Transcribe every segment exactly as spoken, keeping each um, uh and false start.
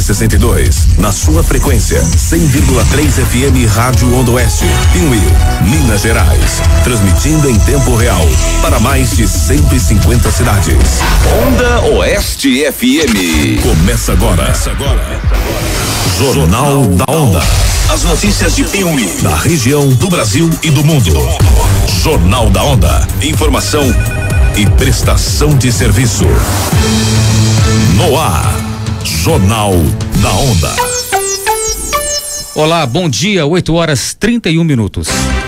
sessenta e dois. Na sua frequência, cem vírgula três F M Rádio Onda Oeste, Piuí, Minas Gerais. Transmitindo em tempo real para mais de cento e cinquenta cidades. Onda Oeste F M. Começa agora. Começa agora. Jornal da Onda. As notícias de Piuí, da região, do Brasil e do mundo. Jornal da Onda. Informação e prestação de serviço. No ar. Jornal da Onda. Olá, bom dia, oito horas trinta e um minutos.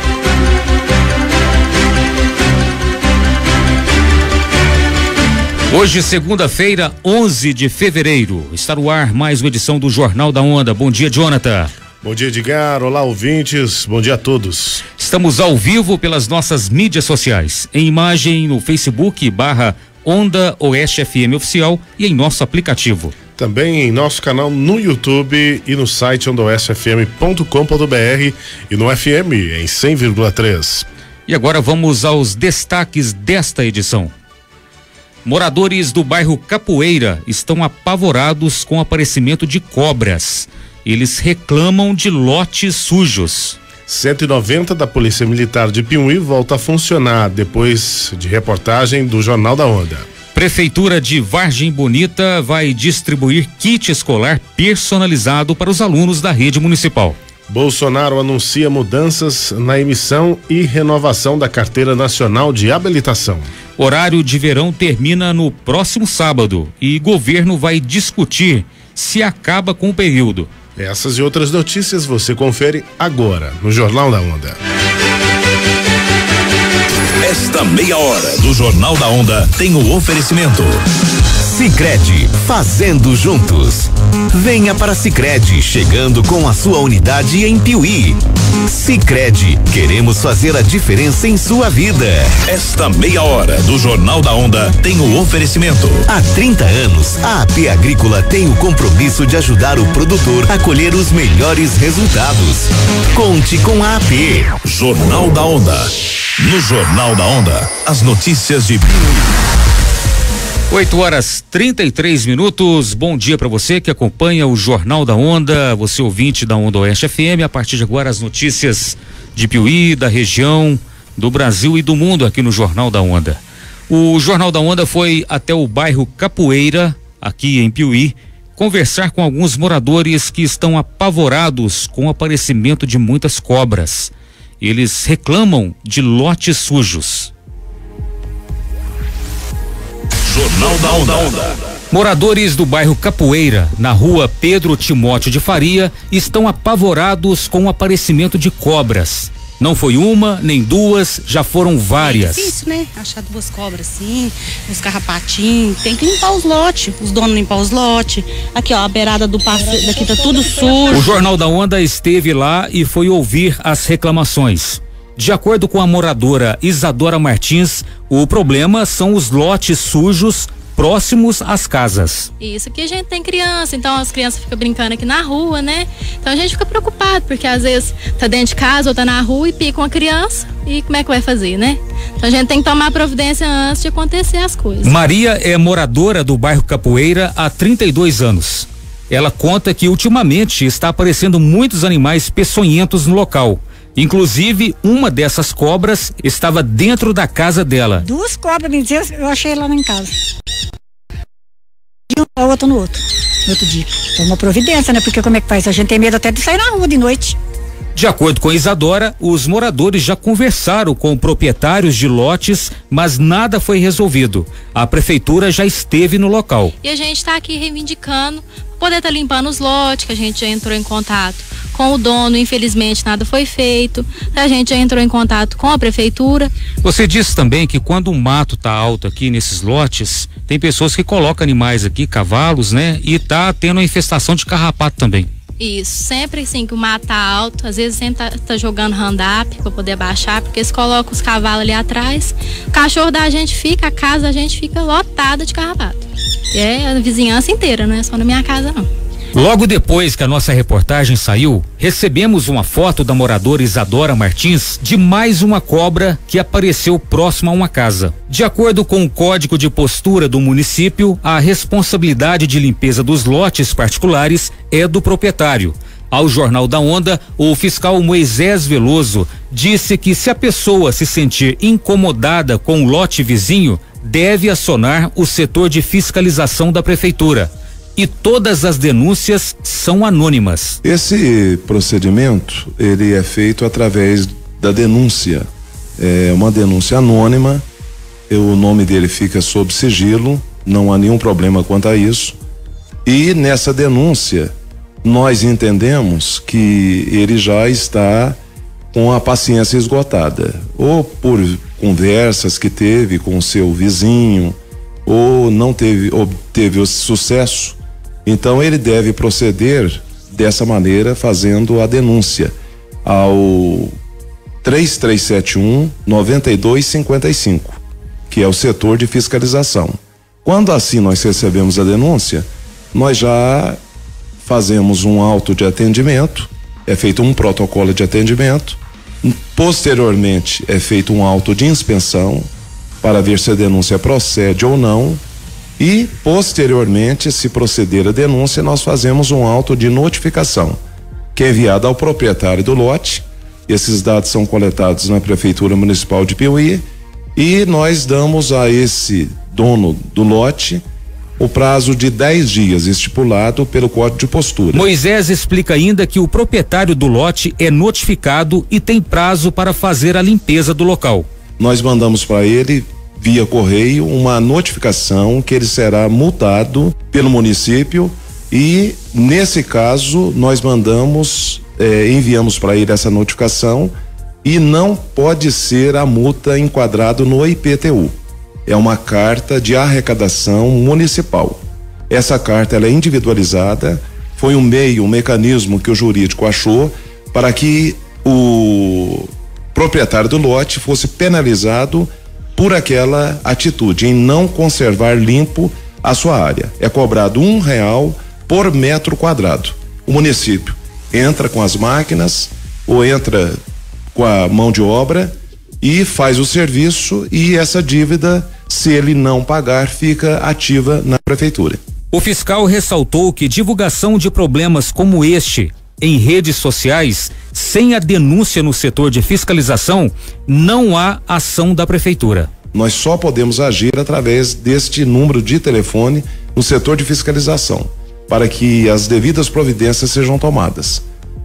Hoje, segunda-feira, onze de fevereiro, está no ar mais uma edição do Jornal da Onda. Bom dia, Jonathan. Bom dia, Edgar. Olá, ouvintes. Bom dia a todos. Estamos ao vivo pelas nossas mídias sociais, em imagem no Facebook, barra Onda Oeste F M Oficial e em nosso aplicativo. Também em nosso canal no YouTube e no site onda oeste f m ponto com ponto b r e no F M em cem vírgula três. E agora vamos aos destaques desta edição. Moradores do bairro Capoeira estão apavorados com o aparecimento de cobras. Eles reclamam de lotes sujos. cento e noventa da Polícia Militar de Piuí volta a funcionar depois de reportagem do Jornal da Onda. Prefeitura de Vargem Bonita vai distribuir kit escolar personalizado para os alunos da rede municipal. Bolsonaro anuncia mudanças na emissão e renovação da Carteira Nacional de Habilitação. Horário de verão termina no próximo sábado e governo vai discutir se acaba com o período. Essas e outras notícias você confere agora no Jornal da Onda. Esta meia hora do Jornal da Onda tem o oferecimento Sicredi, fazendo juntos. Venha para Sicredi, chegando com a sua unidade em Piuí. Sicredi, queremos fazer a diferença em sua vida. Esta meia hora do Jornal da Onda tem o oferecimento. Há trinta anos, a A P Agrícola tem o compromisso de ajudar o produtor a colher os melhores resultados. Conte com a A P. Jornal da Onda. No Jornal da Onda, as notícias de Piuí. oito horas trinta e três minutos. Bom dia para você que acompanha o Jornal da Onda, você ouvinte da Onda Oeste F M. A partir de agora, as notícias de Piuí, da região, do Brasil e do mundo aqui no Jornal da Onda. O Jornal da Onda foi até o bairro Capoeira, aqui em Piuí, conversar com alguns moradores que estão apavorados com o aparecimento de muitas cobras. Eles reclamam de lotes sujos. Jornal da Onda. Moradores do bairro Capoeira, na rua Pedro Timóteo de Faria, estão apavorados com o aparecimento de cobras. Não foi uma, nem duas, já foram várias. É difícil, né? Achar duas cobras assim, uns carrapatinhos. Tem que limpar os lotes, os donos limpar os lotes. Aqui, ó, a beirada do passeio daqui tá tudo sujo. O Jornal da Onda esteve lá e foi ouvir as reclamações. De acordo com a moradora Isadora Martins, o problema são os lotes sujos próximos às casas. Isso, aqui a gente tem criança, então as crianças ficam brincando aqui na rua, né? Então a gente fica preocupado, porque às vezes tá dentro de casa ou tá na rua e picam a criança, e como é que vai fazer, né? Então a gente tem que tomar providência antes de acontecer as coisas. Maria é moradora do bairro Capoeira há trinta e dois anos. Ela conta que ultimamente está aparecendo muitos animais peçonhentos no local. Inclusive, uma dessas cobras estava dentro da casa dela. Duas cobras, me dizer, eu achei lá em casa. E a outra no outro, no outro dia. Então, uma providência, né? Porque como é que faz? A gente tem medo até de sair na rua de noite. De acordo com a Isadora, os moradores já conversaram com proprietários de lotes, mas nada foi resolvido. A prefeitura já esteve no local. E a gente está aqui reivindicando poder estar tá limpando os lotes, que a gente já entrou em contato com o dono, infelizmente nada foi feito. A gente já entrou em contato com a prefeitura. Você disse também que quando o mato tá alto aqui nesses lotes, tem pessoas que colocam animais aqui, cavalos, né? E tá tendo a infestação de carrapato também. Isso, sempre assim que o mato tá alto, às vezes sempre tá, tá jogando hand-up pra poder baixar, porque eles colocam os cavalos ali atrás, o cachorro da gente fica, a casa da gente fica lotada de carrapato. É a vizinhança inteira, não é só na minha casa não. Logo depois que a nossa reportagem saiu, recebemos uma foto da moradora Isadora Martins de mais uma cobra que apareceu próximo a uma casa. De acordo com o Código de Postura do município, a responsabilidade de limpeza dos lotes particulares é do proprietário. Ao Jornal da Onda, o fiscal Moisés Veloso disse que se a pessoa se sentir incomodada com o lote vizinho, deve acionar o setor de fiscalização da prefeitura. E todas as denúncias são anônimas. Esse procedimento, ele é feito através da denúncia. É uma denúncia anônima, o nome dele fica sob sigilo, não há nenhum problema quanto a isso. E nessa denúncia, nós entendemos que ele já está com a paciência esgotada, ou por conversas que teve com o seu vizinho, ou não teve, obteve o sucesso. Então ele deve proceder dessa maneira, fazendo a denúncia ao três três sete um, nove dois cinco cinco, que é o setor de fiscalização. Quando assim nós recebemos a denúncia, nós já fazemos um auto de atendimento, é feito um protocolo de atendimento, posteriormente é feito um auto de inspeção para ver se a denúncia procede ou não. E, posteriormente, se proceder a denúncia, nós fazemos um auto de notificação, que é enviado ao proprietário do lote. Esses dados são coletados na Prefeitura Municipal de Piuí e nós damos a esse dono do lote o prazo de dez dias estipulado pelo Código de Postura. Moisés explica ainda que o proprietário do lote é notificado e tem prazo para fazer a limpeza do local. Nós mandamos para ele via correio uma notificação que ele será multado pelo município e nesse caso nós mandamos, eh, enviamos para ele essa notificação e não pode ser a multa enquadrado no I P T U. É uma carta de arrecadação municipal. Essa carta ela é individualizada, foi um meio, um mecanismo que o jurídico achou para que o proprietário do lote fosse penalizado por aquela atitude em não conservar limpo a sua área. É cobrado um real por metro quadrado. O município entra com as máquinas ou entra com a mão de obra e faz o serviço e essa dívida, se ele não pagar, fica ativa na prefeitura. O fiscal ressaltou que divulgação de problemas como este em redes sociais, sem a denúncia no setor de fiscalização, não há ação da prefeitura. Nós só podemos agir através deste número de telefone no setor de fiscalização, para que as devidas providências sejam tomadas.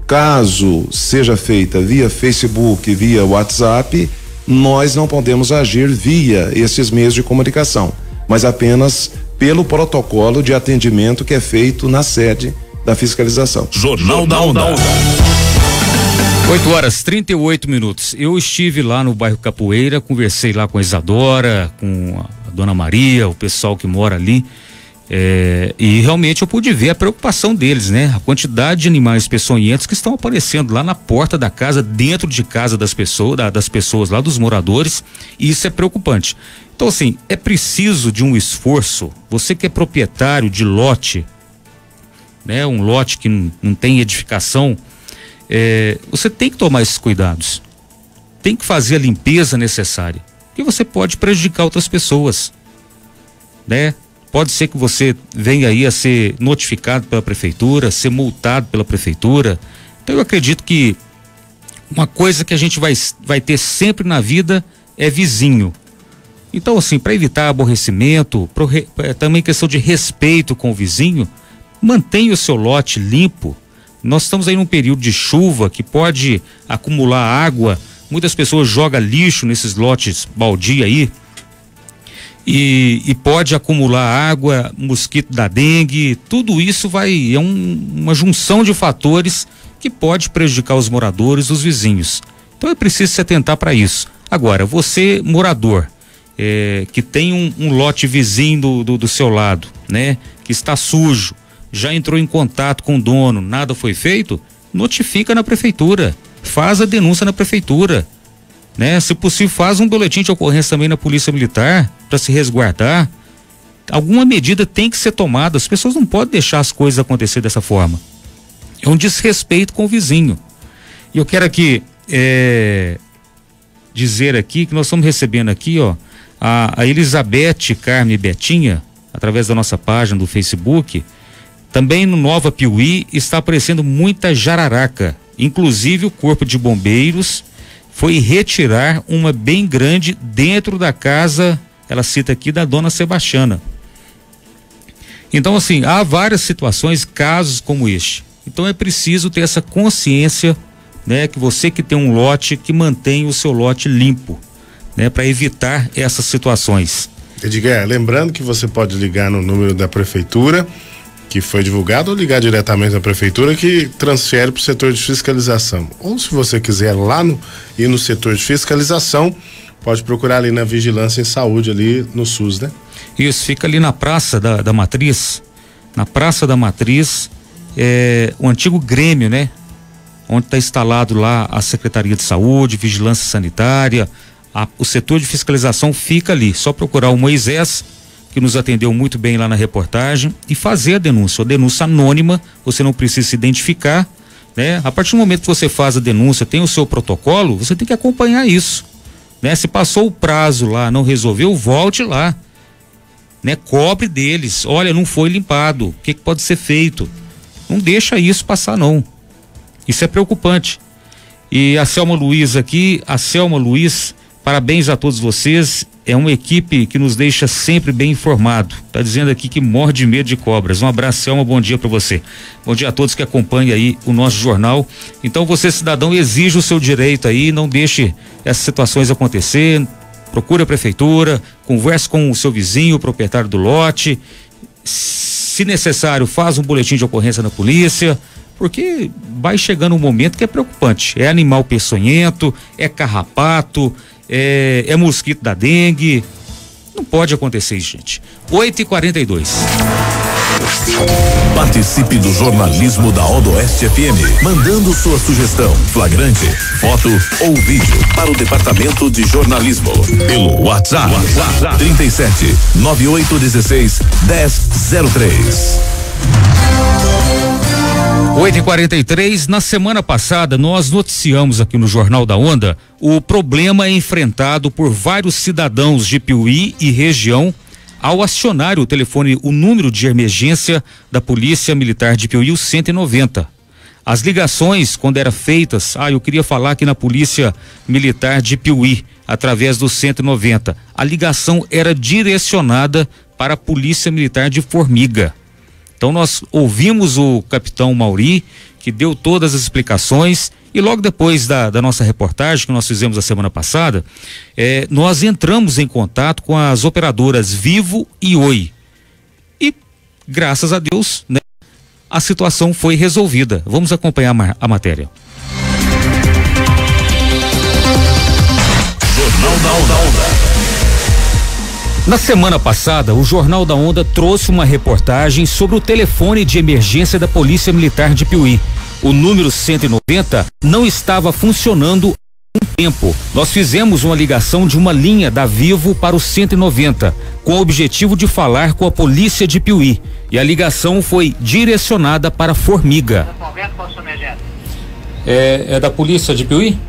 Caso seja feita via Facebook, via WhatsApp, nós não podemos agir via esses meios de comunicação, mas apenas pelo protocolo de atendimento que é feito na sede da fiscalização. Jornal da Onda. oito horas trinta e oito minutos. Eu estive lá no bairro Capoeira, conversei lá com a Isadora, com a dona Maria, o pessoal que mora ali. É, e realmente eu pude ver a preocupação deles, né? A quantidade de animais peçonhentos que estão aparecendo lá na porta da casa, dentro de casa das pessoas, da, das pessoas lá, dos moradores, e isso é preocupante. Então, assim, é preciso de um esforço. Você que é proprietário de lote, né? Um lote que não, não tem edificação, é, você tem que tomar esses cuidados. Tem que fazer a limpeza necessária, porque você pode prejudicar outras pessoas, né? Pode ser que você venha aí a ser notificado pela prefeitura, ser multado pela prefeitura. Então eu acredito que uma coisa que a gente vai, vai ter sempre na vida é vizinho. Então, assim, para evitar aborrecimento, pro, é, também questão de respeito com o vizinho, mantenha o seu lote limpo. Nós estamos aí num período de chuva que pode acumular água. Muitas pessoas jogam lixo nesses lotes baldio aí. E, e pode acumular água, mosquito da dengue, tudo isso vai, é um, uma junção de fatores que pode prejudicar os moradores, os vizinhos. Então é preciso se atentar para isso. Agora, você morador, é, que tem um, um lote vizinho do, do, do seu lado, né? Que está sujo, já entrou em contato com o dono, nada foi feito, notifica na prefeitura, faz a denúncia na prefeitura. Né? Se possível, faz um boletim de ocorrência também na Polícia Militar para se resguardar. alguma medida tem que ser tomada. As pessoas não podem deixar as coisas acontecer dessa forma. É um desrespeito com o vizinho. E eu quero aqui é, dizer aqui que nós estamos recebendo aqui, ó, a, a Elizabeth Carme Betinha, através da nossa página do Facebook. Também no Nova Piuí está aparecendo muita jararaca. Inclusive o Corpo de Bombeiros foi retirar uma bem grande dentro da casa, ela cita aqui, da dona Sebastiana. Então, assim, há várias situações, casos como este. Então é preciso ter essa consciência, né, que você que tem um lote, que mantenha o seu lote limpo, né, para evitar essas situações. Edgar, lembrando que você pode ligar no número da prefeitura, que foi divulgado, ou ligar diretamente na prefeitura, que transfere para o setor de fiscalização. Ou se você quiser lá no, ir no setor de fiscalização, pode procurar ali na Vigilância em Saúde, ali no SUS, né? Isso, fica ali na Praça da, da Matriz, na Praça da Matriz, é, o antigo Grêmio, né? Onde está instalado lá a Secretaria de Saúde, Vigilância Sanitária, a, o setor de fiscalização fica ali. Só procurar o Moisés, que nos atendeu muito bem lá na reportagem, e fazer a denúncia, a denúncia anônima, você não precisa se identificar, né? A partir do momento que você faz a denúncia, tem o seu protocolo, você tem que acompanhar isso, né? Se passou o prazo lá, não resolveu, volte lá, né? Cobre deles, olha, não foi limpado, o que, que pode ser feito? Não deixa isso passar, não. Isso é preocupante. E a Selma Luiz aqui, a Selma Luiz, parabéns a todos vocês, é uma equipe que nos deixa sempre bem informado. Tá dizendo aqui que morre de medo de cobras. Um abraço, Selma, bom dia para você. Bom dia a todos que acompanham aí o nosso jornal. Então você, cidadão, exige o seu direito aí, não deixe essas situações acontecer. Procure a prefeitura, converse com o seu vizinho, o proprietário do lote. Se necessário, faz um boletim de ocorrência na polícia, porque vai chegando um momento que é preocupante. É animal peçonhento, é carrapato, é, é mosquito da dengue. Não pode acontecer isso, gente. oito e quarenta e dois. Participe do jornalismo da Odoeste F M, mandando sua sugestão, flagrante, foto ou vídeo para o departamento de jornalismo pelo WhatsApp, WhatsApp trinta e sete, nove oito dezesseis, dez zero três. oito e quarenta e três, na semana passada nós noticiamos aqui no Jornal da Onda o problema enfrentado por vários cidadãos de Piuí e região ao acionar o telefone, o número de emergência da Polícia Militar de Piuí, o cento e noventa. As ligações, quando eram feitas, ah, eu queria falar aqui na Polícia Militar de Piuí, através do cento e noventa. A ligação era direcionada para a Polícia Militar de Formiga. Então nós ouvimos o capitão Mauri, que deu todas as explicações, e logo depois da, da nossa reportagem que nós fizemos a semana passada, eh, nós entramos em contato com as operadoras Vivo e Oi. E graças a Deus, né, a situação foi resolvida. Vamos acompanhar a, a matéria. Jornal da Onda. Na semana passada, o Jornal da Onda trouxe uma reportagem sobre o telefone de emergência da Polícia Militar de Piuí. O número cento e noventa não estava funcionando há um tempo. Nós fizemos uma ligação de uma linha da Vivo para o cento e noventa, com o objetivo de falar com a Polícia de Piuí. E a ligação foi direcionada para Formiga. É, é da Polícia de Piuí?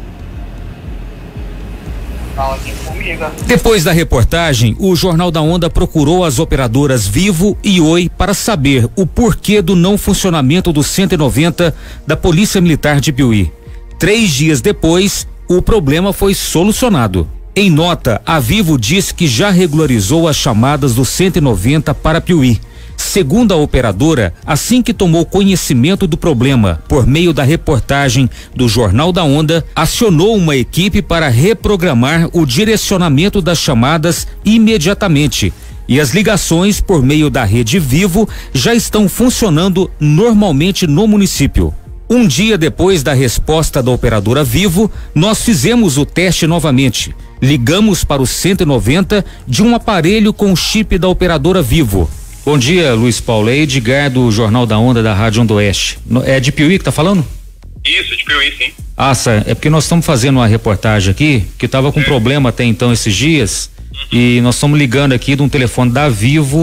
Depois da reportagem, o Jornal da Onda procurou as operadoras Vivo e Oi para saber o porquê do não funcionamento do cento e noventa da Polícia Militar de Piuí. Três dias depois, o problema foi solucionado. Em nota, a Vivo disse que já regularizou as chamadas do cento e noventa para Piuí. Segundo a operadora, assim que tomou conhecimento do problema por meio da reportagem do Jornal da Onda, acionou uma equipe para reprogramar o direcionamento das chamadas imediatamente. E as ligações por meio da rede Vivo já estão funcionando normalmente no município. Um dia depois da resposta da operadora Vivo, nós fizemos o teste novamente. Ligamos para o cento e noventa de um aparelho com chip da operadora Vivo. Bom dia, Luiz Paulo. É Edgar do Jornal da Onda da Rádio Onda Oeste. É de Piuí que tá falando? Isso, de Piuí, sim. Ah, é porque nós estamos fazendo uma reportagem aqui que estava com é. problema até então esses dias, uhum. E nós estamos ligando aqui de um telefone da Vivo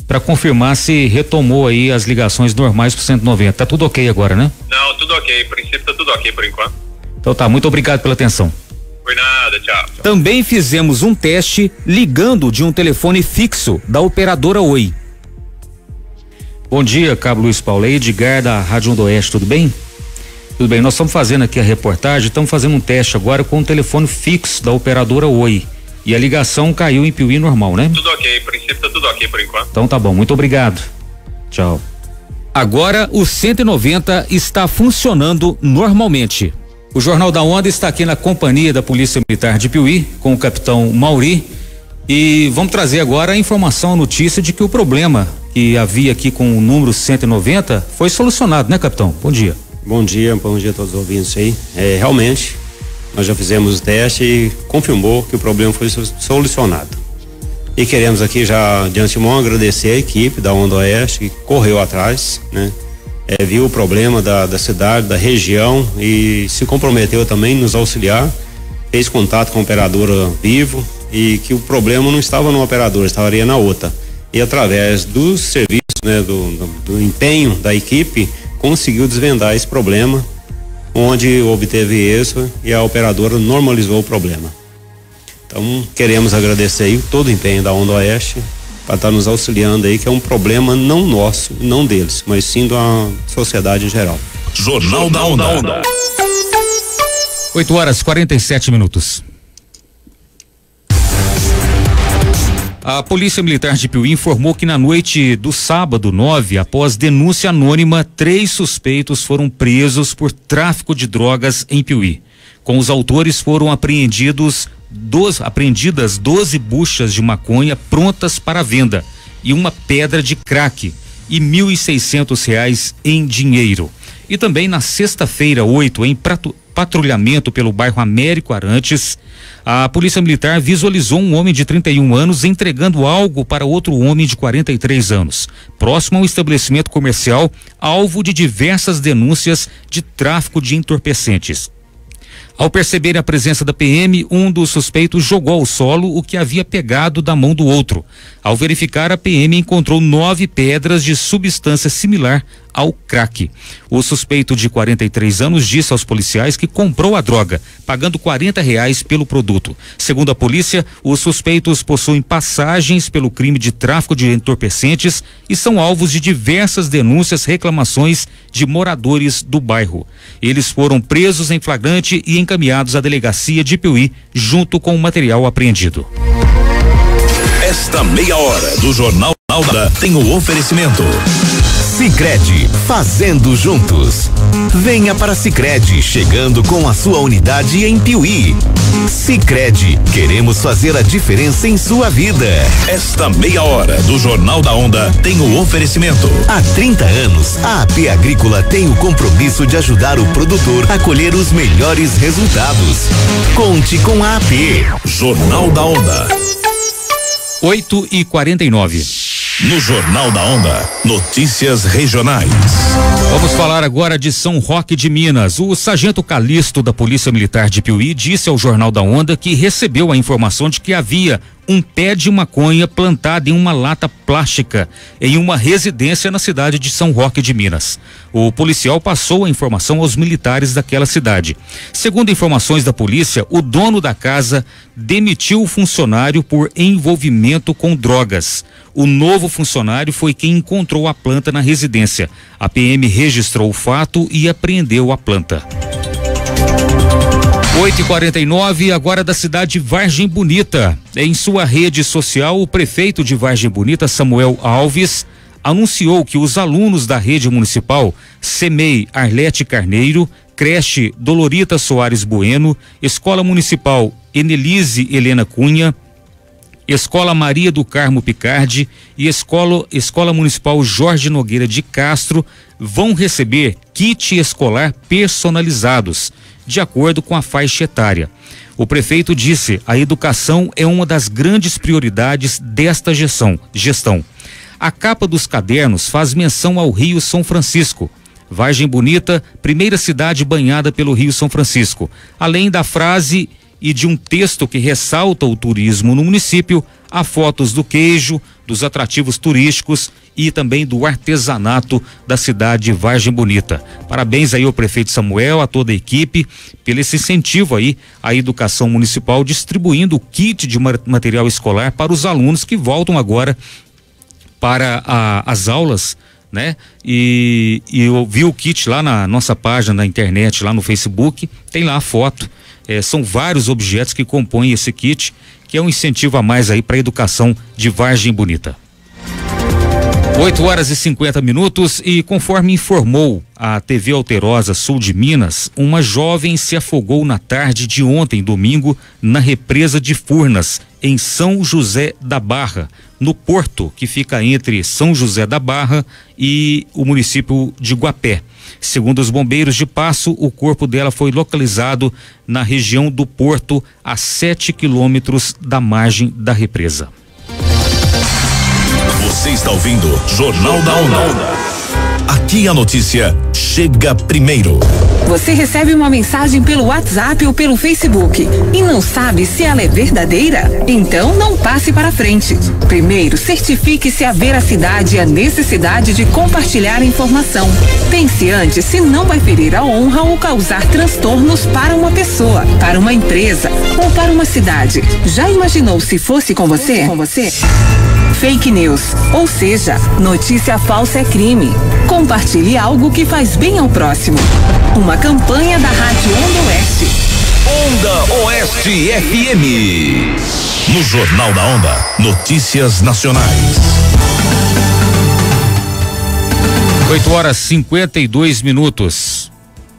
para confirmar se retomou aí as ligações normais pro cento e noventa. Tá tudo ok agora, né? Não, tudo ok. Em princípio tá tudo ok por enquanto. Então tá, muito obrigado pela atenção. Por nada, tchau. Também fizemos um teste ligando de um telefone fixo da operadora Oi. Bom dia, Cabo Luiz Paulo, é Edgar da Rádio Onda Oeste, tudo bem? Tudo bem, nós estamos fazendo aqui a reportagem, estamos fazendo um teste agora com o telefone fixo da operadora Oi. E a ligação caiu em Piuí normal, né? Tudo ok, em princípio tá tudo ok por enquanto. Então tá bom, muito obrigado. Tchau. Agora o cento e noventa está funcionando normalmente. O Jornal da Onda está aqui na companhia da Polícia Militar de Piuí, com o capitão Mauri, e vamos trazer agora a informação, a notícia de que o problema que havia aqui com o número cento e noventa foi solucionado, né, capitão? Bom dia. Bom dia, bom dia a todos os ouvintes aí. É, realmente, nós já fizemos o teste e confirmou que o problema foi solucionado. E queremos aqui já de antemão agradecer a equipe da Onda Oeste que correu atrás, né? É, viu o problema da, da cidade, da região e se comprometeu também em nos auxiliar, fez contato com a operadora Vivo e que o problema não estava no operador, estaria na outra. E através do serviço, né, do, do, do empenho da equipe, conseguiu desvendar esse problema, onde obteve isso e a operadora normalizou o problema. Então queremos agradecer aí todo o empenho da Onda Oeste para estar nos auxiliando aí, que é um problema não nosso, não deles, mas sim da sociedade em geral. Jornal da Onda. oito horas e quarenta e sete minutos. A Polícia Militar de Piuí informou que na noite do sábado nove, após denúncia anônima, três suspeitos foram presos por tráfico de drogas em Piuí. Com os autores foram apreendidos doze, apreendidas doze buchas de maconha prontas para venda e uma pedra de crack e mil e seiscentos reais em dinheiro. E também na sexta-feira, oito, em prato, patrulhamento pelo bairro Américo Arantes, a Polícia Militar visualizou um homem de trinta e um anos entregando algo para outro homem de quarenta e três anos, próximo a um estabelecimento comercial, alvo de diversas denúncias de tráfico de entorpecentes. Ao perceber a presença da P M, um dos suspeitos jogou ao solo o que havia pegado da mão do outro. Ao verificar, a P M encontrou nove pedras de substância similar ao crack. O suspeito de quarenta e três anos disse aos policiais que comprou a droga, pagando quarenta reais pelo produto. Segundo a polícia, os suspeitos possuem passagens pelo crime de tráfico de entorpecentes e são alvos de diversas denúncias, reclamações de moradores do bairro. Eles foram presos em flagrante e encaminhados à delegacia de Piuí, junto com o material apreendido. Esta meia hora do Jornal da Onda tem o oferecimento Sicredi, fazendo juntos. Venha para Sicredi, chegando com a sua unidade em Piuí. Sicredi, queremos fazer a diferença em sua vida. Esta meia hora do Jornal da Onda tem o oferecimento. Há trinta anos, a A P Agrícola tem o compromisso de ajudar o produtor a colher os melhores resultados. Conte com a A P. Jornal da Onda. oito e quarenta e nove. No Jornal da Onda, notícias regionais. Vamos falar agora de São Roque de Minas. O sargento Calixto da Polícia Militar de Piuí disse ao Jornal da Onda que recebeu a informação de que havia um pé de maconha plantado em uma lata plástica em uma residência na cidade de São Roque de Minas. O policial passou a informação aos militares daquela cidade. Segundo informações da polícia, o dono da casa demitiu o funcionário por envolvimento com drogas. O novo funcionário foi quem encontrou a planta na residência. A P M registrou o fato e apreendeu a planta. oito e quarenta e nove, agora da cidade de Vargem Bonita. Em sua rede social, o prefeito de Vargem Bonita, Samuel Alves, anunciou que os alunos da rede municipal SEMEI Arlete Carneiro, creche Dolorita Soares Bueno, Escola Municipal Enelise Helena Cunha, Escola Maria do Carmo Picardi e Escola, Escola Municipal Jorge Nogueira de Castro vão receber kit escolar personalizados, de acordo com a faixa etária. O prefeito disse: a educação é uma das grandes prioridades desta gestão. gestão. A capa dos cadernos faz menção ao Rio São Francisco. Vargem Bonita, primeira cidade banhada pelo Rio São Francisco, além da frase e de um texto que ressalta o turismo no município, há fotos do queijo, dos atrativos turísticos e também do artesanato da cidade de Vargem Bonita. Parabéns aí ao prefeito Samuel, a toda a equipe, pelo esse incentivo aí à educação municipal, distribuindo o kit de material escolar para os alunos que voltam agora para a, as aulas, né? E, e eu vi o kit lá na nossa página na internet, lá no Facebook, tem lá a foto. É, são vários objetos que compõem esse kit, que é um incentivo a mais aí para a educação de Vargem Bonita. oito horas e cinquenta minutos e conforme informou a T V Alterosa Sul de Minas, uma jovem se afogou na tarde de ontem, domingo, na represa de Furnas, em São José da Barra, no porto que fica entre São José da Barra e o município de Guapé. Segundo os bombeiros de Passo, o corpo dela foi localizado na região do porto, a sete quilômetros da margem da represa. Você está ouvindo Jornal da Onda. Aqui a notícia chega primeiro. Você recebe uma mensagem pelo WhatsApp ou pelo Facebook e não sabe se ela é verdadeira? Então não passe para frente. Primeiro, certifique se a veracidade e a necessidade de compartilhar a informação. Pense antes se não vai ferir a honra ou causar transtornos para uma pessoa, para uma empresa ou para uma cidade. Já imaginou se fosse com você? Com você? Fake news, ou seja, notícia falsa é crime. Compartilhe algo que faz bem ao próximo. Uma campanha da Rádio Onda Oeste. Onda Oeste F M. No Jornal da Onda, notícias nacionais. oito horas e cinquenta e dois minutos.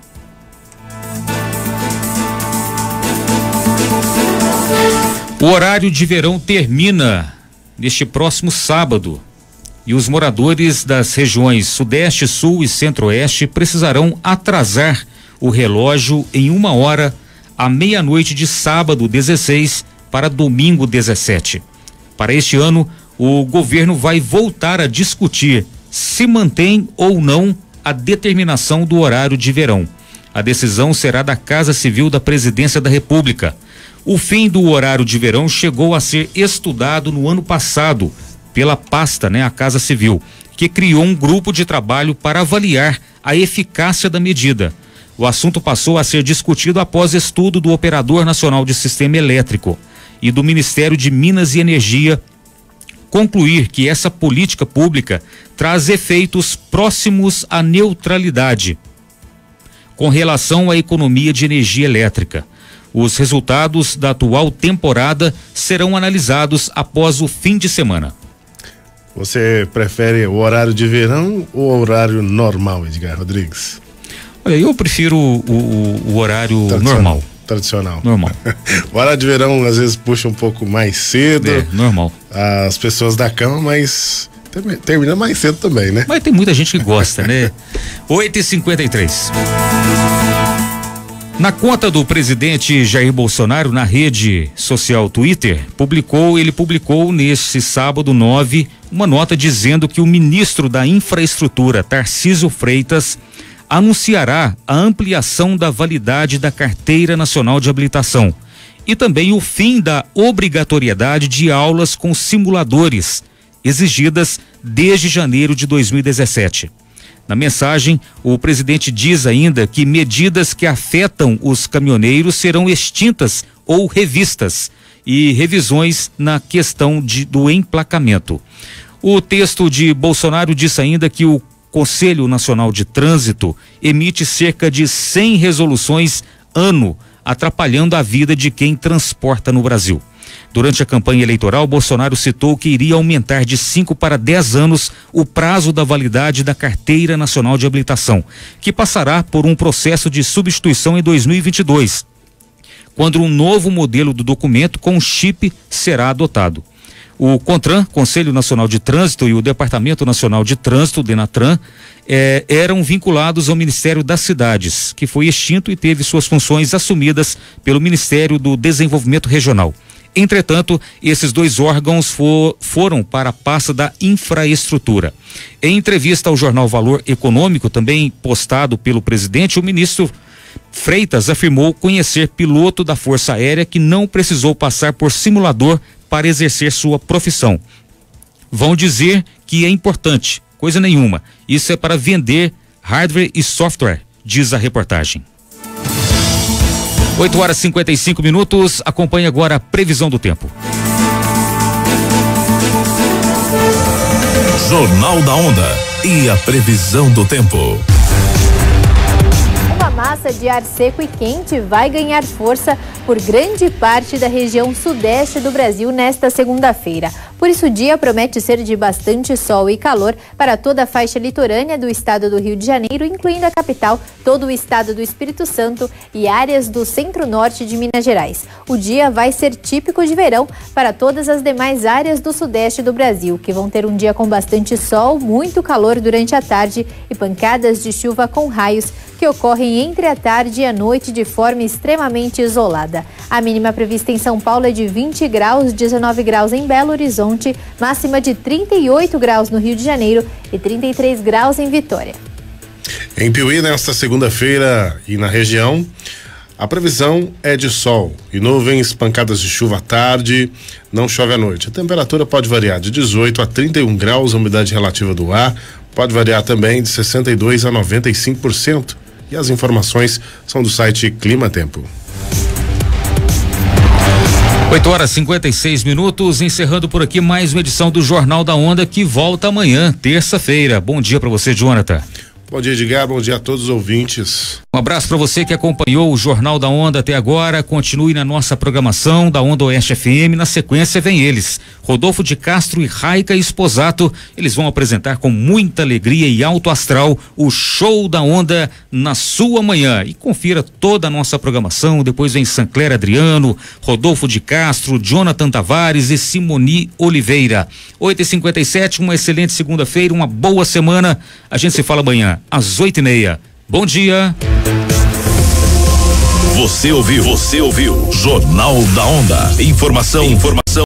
O horário de verão termina neste próximo sábado e os moradores das regiões Sudeste, Sul e Centro-Oeste precisarão atrasar o relógio em uma hora à meia-noite de sábado dezesseis para domingo dezessete. Para este ano, o governo vai voltar a discutir se mantém ou não a determinação do horário de verão. A decisão será da Casa Civil da Presidência da República. O fim do horário de verão chegou a ser estudado no ano passado pela pasta, né, a Casa Civil, que criou um grupo de trabalho para avaliar a eficácia da medida. O assunto passou a ser discutido após estudo do Operador Nacional de Sistema Elétrico e do Ministério de Minas e Energia concluir que essa política pública traz efeitos próximos à neutralidade com relação à economia de energia elétrica. Os resultados da atual temporada serão analisados após o fim de semana. Você prefere o horário de verão ou o horário normal, Edgar Rodrigues? Olha, eu prefiro o, o, o horário Tradicional. normal. Tradicional. Normal. O horário de verão às vezes puxa um pouco mais cedo. É, normal. As pessoas da cama, mas termina mais cedo também, né? Mas tem muita gente que gosta, né? oito e cinquenta e três. Na conta do presidente Jair Bolsonaro na rede social Twitter, publicou, ele publicou neste sábado nove uma nota dizendo que o ministro da Infraestrutura, Tarcísio Freitas, anunciará a ampliação da validade da Carteira Nacional de Habilitação e também o fim da obrigatoriedade de aulas com simuladores, exigidas desde janeiro de dois mil e dezessete. Na mensagem, o presidente diz ainda que medidas que afetam os caminhoneiros serão extintas ou revistas e revisões na questão de, do emplacamento. O texto de Bolsonaro diz ainda que o Conselho Nacional de Trânsito emite cerca de cem resoluções ano, atrapalhando a vida de quem transporta no Brasil. Durante a campanha eleitoral, Bolsonaro citou que iria aumentar de cinco para dez anos o prazo da validade da Carteira Nacional de Habilitação, que passará por um processo de substituição em dois mil e vinte e dois, quando um novo modelo do documento com chip será adotado. O CONTRAN, Conselho Nacional de Trânsito, e o Departamento Nacional de Trânsito, DENATRAN, eh, eram vinculados ao Ministério das Cidades, que foi extinto e teve suas funções assumidas pelo Ministério do Desenvolvimento Regional. Entretanto, esses dois órgãos for, foram para a pasta da infraestrutura. Em entrevista ao jornal Valor Econômico, também postado pelo presidente, o ministro Freitas afirmou conhecer piloto da Força Aérea que não precisou passar por simulador para exercer sua profissão. Vão dizer que é importante, coisa nenhuma. Isso é para vender hardware e software, diz a reportagem. oito horas e cinquenta e cinco minutos. Acompanhe agora a previsão do tempo. Jornal da Onda e a previsão do tempo. Uma massa de ar seco e quente vai ganhar força por grande parte da região sudeste do Brasil nesta segunda-feira. Por isso, o dia promete ser de bastante sol e calor para toda a faixa litorânea do estado do Rio de Janeiro, incluindo a capital, todo o estado do Espírito Santo e áreas do centro-norte de Minas Gerais. O dia vai ser típico de verão para todas as demais áreas do sudeste do Brasil, que vão ter um dia com bastante sol, muito calor durante a tarde e pancadas de chuva com raios que ocorrem entre a tarde e a noite de forma extremamente isolada. A mínima prevista em São Paulo é de vinte graus, dezenove graus em Belo Horizonte, máxima de trinta e oito graus no Rio de Janeiro e trinta e três graus em Vitória. Em Piuí, nesta segunda-feira e na região, a previsão é de sol e nuvens, pancadas de chuva à tarde, não chove à noite. A temperatura pode variar de dezoito a trinta e um graus, a umidade relativa do ar pode variar também de sessenta e dois a noventa e cinco por cento. E as informações são do site Clima Tempo. oito horas e cinquenta e seis minutos, encerrando por aqui mais uma edição do Jornal da Onda, que volta amanhã, terça-feira. Bom dia para você, Jonathan. Bom dia, Edgar. Bom dia a todos os ouvintes. Um abraço para você que acompanhou o Jornal da Onda até agora. Continue na nossa programação da Onda Oeste F M. Na sequência vem eles, Rodolfo de Castro e Raica Esposato. Eles vão apresentar com muita alegria e alto astral o Show da Onda na sua manhã. E confira toda a nossa programação. Depois vem Sancler Adriano, Rodolfo de Castro, Jonathan Tavares e Simoni Oliveira. oito e cinquenta e sete, uma excelente segunda-feira, uma boa semana. A gente se fala amanhã às oito e meia. Bom dia. Você ouviu, você ouviu Jornal da Onda. Informação, informação.